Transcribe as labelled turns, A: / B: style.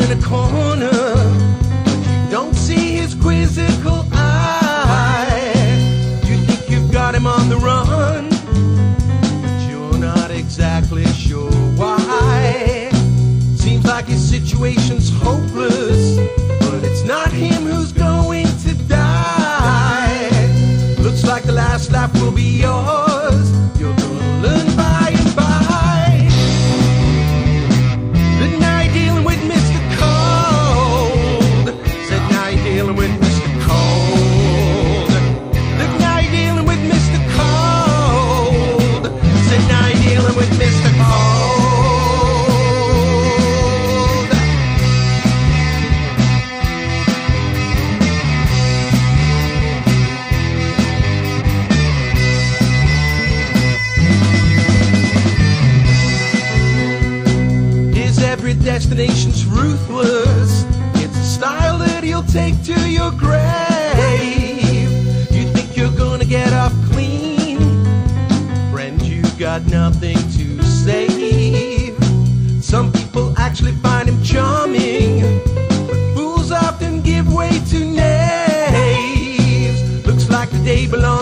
A: in a corner, but you don't see his quizzical eye. You think you've got him on the run, but you're not exactly sure why. Seems like his situation's hopeless, but it's not him who's going to die. Looks like the last laugh will be yours. You're gonna learn by and by. But now you're dealing with Mr. Cold. Said now you're dealing with Mr. Cold. Look, now you're dealing with Mr. Cold. Said now you're dealing with Mr. Cold. Every destination's ruthless. It's a style that he'll take to your grave. You think you're gonna get off clean? Friend, you got nothing to save. Some people actually find him charming, but fools often give way to knaves. Looks like the day belongs